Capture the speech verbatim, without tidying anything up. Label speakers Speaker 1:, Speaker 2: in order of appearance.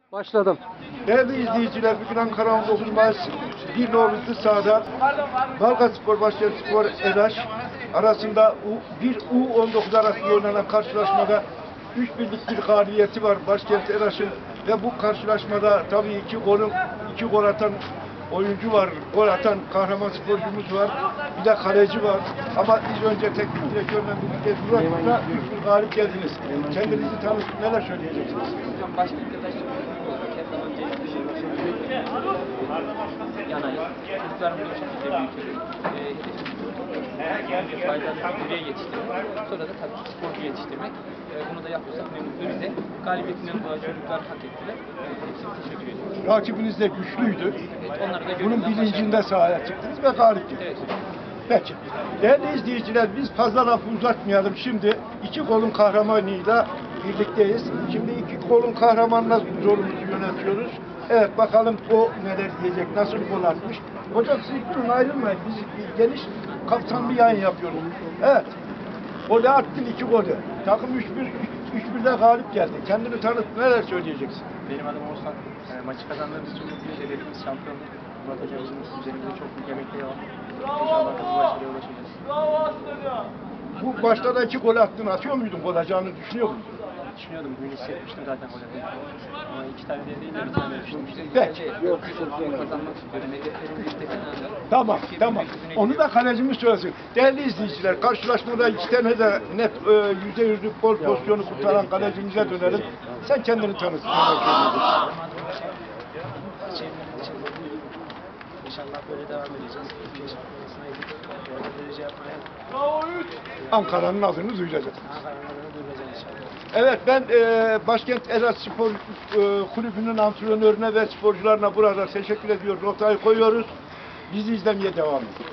Speaker 1: Başladım.
Speaker 2: Değerli izleyiciler, bugün Ankara on dokuz Mayıs bir nolu sahada Balgaspor Başkentspor Eraş arasında bir U on dokuz arasında oynanan karşılaşmada üç birlik bir galibiyeti var Başkent Eraş'ın ve bu karşılaşmada tabii iki golün iki gol atan oyuncu var, gol atan kahraman sporcumuz var, bir de kaleci var. Ama biz önce teknik direktörle birlikte Murat'la üç bir galip geldiniz. Kendinizi tanıtıp neler söyleyeceksiniz?
Speaker 3: Hocam Başkent Eraş'ın olarak hep önce yanayız. Çocuklarımızı bu şekilde büyütüyoruz. Hedefimiz faydalı bir birey yetiştirmek. Sonra da tabii ki sporcu yetiştirmek. E, bunu da yapıyorsak ne mutlu bize. Galibiyetinden dolayı çocuklar hak ettiler. E, hepsine teşekkür ediyoruz.
Speaker 2: Rakibiniz de güçlüydü.
Speaker 3: Evet, onları da
Speaker 2: Bunun bilincinde sahaya çıktınız ve galip geldiniz.
Speaker 3: Evet.
Speaker 2: Peki. Değerli izleyiciler, biz fazla lafı uzatmayalım. Şimdi iki golün kahramanıyla birlikteyiz. Şimdi iki golün kahramanla zorumuzu yönetiyoruz. Evet, bakalım o neler diyecek, nasıl gol atmış. Hocam siz durun, ayrılmayın. Biz geniş kapsamlı yayın yapıyoruz. Evet. Golü attın, iki golü. Takım üç bir, üç birde galip geldi. Kendini tanıt, neler söyleyeceksin?
Speaker 4: Benim adım Oğuzhan. E, maçı kazandığımız için mutluyuz. Hedefimiz şampiyonluk. Murat hocamızın üzerimizde çok büyük emekleri var. İnşallah kızı başarıya ulaşacağız.
Speaker 2: Bu başta da iki gol attın, atıyor muydun? Gol atacağını düşünüyor muydun?
Speaker 4: Düşünüyordum, bugün hissetmiştim zaten gol atmayı. Ama iki tane de değil de bir tane düştüm.
Speaker 2: Peki.
Speaker 3: Yok, kazanmak istiyorum. Hedeflerim bir tek
Speaker 2: Tamam, tamam. Onu da kalecimiz söylesin. Değerli izleyiciler, karşılaşmada iki tane de net e, yüzde yüzlük gol pozisyonu kurtaran kalecimize dönelim. Sen kendini tanıt.
Speaker 4: İnşallah böyle devam edeceğiz. Türkiye şampiyonasına gidip orada derece yapmaya
Speaker 2: Ankara'nın adını duyuracağız.
Speaker 4: Ankara'nın adını duyuracağız inşallah.
Speaker 2: Evet, ben e, Başkent Eraş Spor e, Kulübü'nün antrenörüne ve sporcularına burada teşekkür ediyoruz. Notayı koyuyoruz. Bizi izlemeye devam edin.